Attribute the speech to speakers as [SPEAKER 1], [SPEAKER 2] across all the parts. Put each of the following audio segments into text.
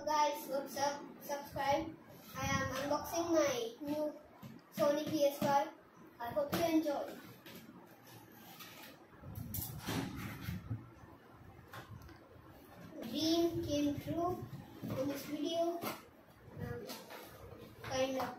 [SPEAKER 1] guys, what's up? Subscribe. I am unboxing my new Sony PS5. I hope you enjoy. Dream came true in this video. Kind of.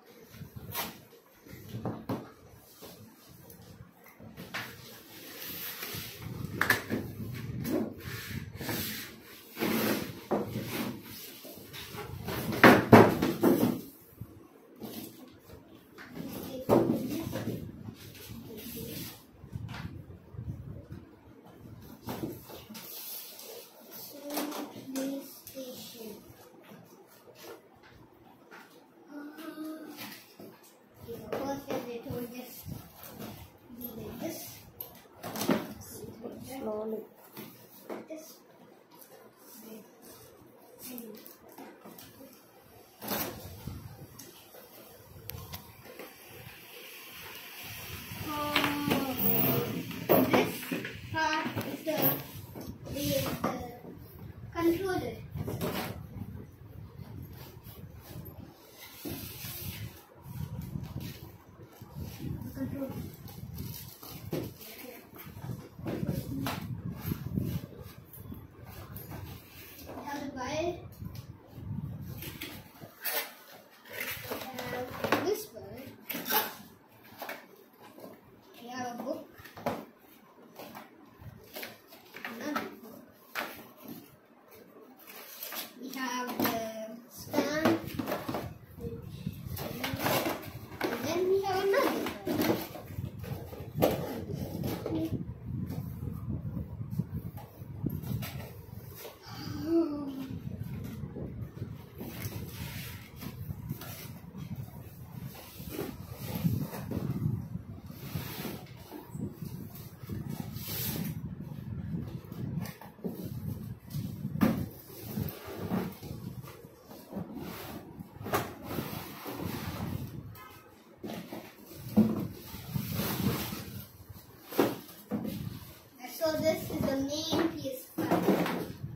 [SPEAKER 2] Slowly.
[SPEAKER 1] This part is the controller. This one, we have a book, another book. We have the stand, and then we have another one. So this is the main PS5.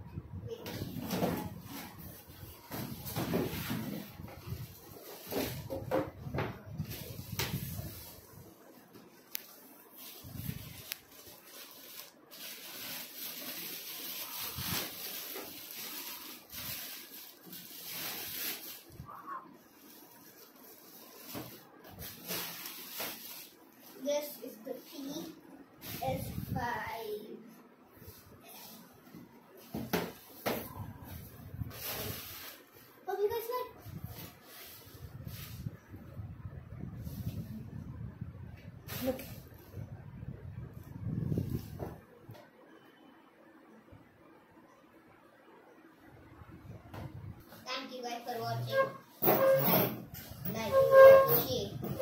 [SPEAKER 1] This is the PS5. Hope you guys like.
[SPEAKER 2] Look.
[SPEAKER 1] Thank you guys for watching. Subscribe, like, share.